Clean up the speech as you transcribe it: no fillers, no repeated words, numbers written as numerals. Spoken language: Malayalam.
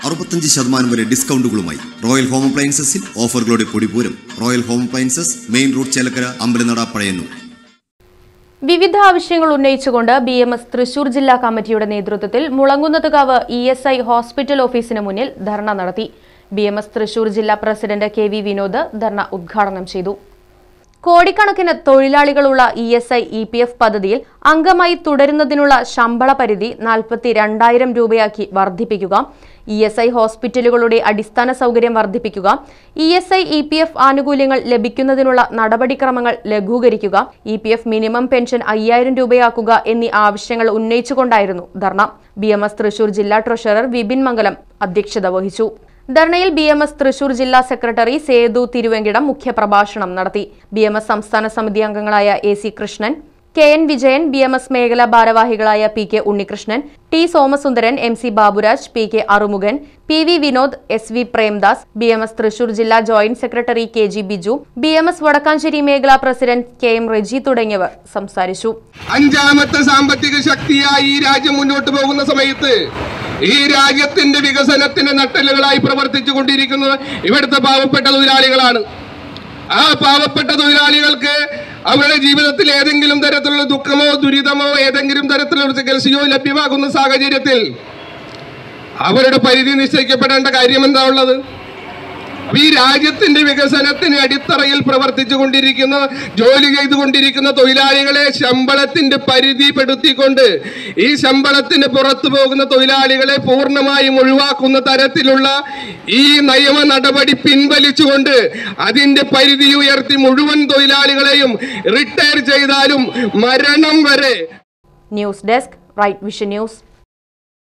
65% വരെ ഡിസ്കൗണ്ടുകളുമായി റോയൽ ഹോം അപ്ലയൻസസിൽ ഓഫറുകളുടെ പൊടിപൂരം. Royal Home Appliances, main road, Chelakkara, Ambalanada, Pazhayannur. വിവിധ ആവശ്യങ്ങൾ ഉന്നയിച്ചുകൊണ്ട് BMS തൃശൂർ ജില്ലാ കമ്മിറ്റിയുടെ നേതൃത്വത്തിൽ മുളങ്കുന്നത്തുകാവ് ESI ഹോസ്പിറ്റൽ ഓഫീസിന് മുന്നിൽ ധർണ നടത്തി. BMS തൃശൂർ ജില്ലാ പ്രസിഡന്റ് KV വിനോദ് ധർണ ഉദ്ഘാടനം ചെയ്തു. കോടിക്കണക്കിന് തൊഴിലാളികളുള്ള ESI EPF പദ്ധതിയിൽ അംഗമായി തുടരുന്നതിനുള്ള ശമ്പള പരിധി 42,000 രൂപയാക്കി വർദ്ധിപ്പിക്കുക, ESI ഹോസ്പിറ്റലുകളുടെ അടിസ്ഥാന സൗകര്യം വർദ്ധിപ്പിക്കുക, ESI EPF ആനുകൂല്യങ്ങൾ ലഭിക്കുന്നതിനുള്ള നടപടിക്രമങ്ങൾ ലഘൂകരിക്കുക, EPF മിനിമം പെൻഷൻ 5,000 രൂപയാക്കുക എന്നീ ആവശ്യങ്ങൾ ഉന്നയിച്ചുകൊണ്ടായിരുന്നു ധർണ. BMS തൃശൂർ ജില്ലാ ട്രഷറർ വിപിൻ മംഗലം അധ്യക്ഷത വഹിച്ചു. ധർണയിൽ BMS തൃശൂർ ജില്ലാ സെക്രട്ടറി സേതു തിരുവെങ്കിടം മുഖ്യപ്രഭാഷണം നടത്തി. BMS സംസ്ഥാന സമിതി അംഗങ്ങളായ AC Krishnan, KN Vijayan, BMS മേഖലാ ഭാരവാഹികളായ PK Unnikrishnan, T Somasundaran, MC Baburaj, PK Arumukhan, PV Vinod, SV Premdas, BMS Thrissur ജില്ലാ joint secretary KG Biju, BMS Vadakkanchery മേഖലാ പ്രസിഡന്റ് KM റെജി തുടങ്ങിയവർ സംസാരിച്ചു. അഞ്ചാമത്തെ സാമ്പത്തിക ശക്തിയായി ഈ രാജ്യം മുന്നോട്ട് പോകുന്ന സമയത്ത് ഈ രാജ്യത്തിന്റെ വികസനത്തിന്റെ നട്ടെല്ലുകളായി പ്രവർത്തിച്ചു കൊണ്ടിരിക്കുന്നത് ഇവിടുത്തെ പാവപ്പെട്ട തൊഴിലാളികളാണ്. ആ പാവപ്പെട്ട തൊഴിലാളികൾക്ക് അവരുടെ ജീവിതത്തിൽ ഏതെങ്കിലും തരത്തിലുള്ള ദുഃഖമോ ദുരിതമോ ഏതെങ്കിലും തരത്തിലുള്ള ചികിത്സയോ ലഭ്യമാകുന്ന സാഹചര്യത്തിൽ അവരുടെ പരിധി നിശ്ചയിക്കപ്പെടേണ്ട കാര്യം എന്താ ഉള്ളത്? ഈ രാജ്യത്തിന്റെ വികസനത്തിന് അടിത്തറയിൽ പ്രവർത്തിച്ചു കൊണ്ടിരിക്കുന്ന, ജോലി ചെയ്തുകൊണ്ടിരിക്കുന്ന തൊഴിലാളികളെ ശമ്പളത്തിന്റെ പരിധിപ്പെടുത്തിക്കൊണ്ട് ഈ ശമ്പളത്തിന് പുറത്തു പോകുന്ന തൊഴിലാളികളെ പൂർണ്ണമായും ഒഴിവാക്കുന്ന തരത്തിലുള്ള ഈ നിയമ നടപടി പിൻവലിച്ചുകൊണ്ട് അതിന്റെ പരിധി ഉയർത്തി മുഴുവൻ തൊഴിലാളികളെയും റിട്ടയർ ചെയ്താലും മരണം വരെ. News desk, Right Vision news.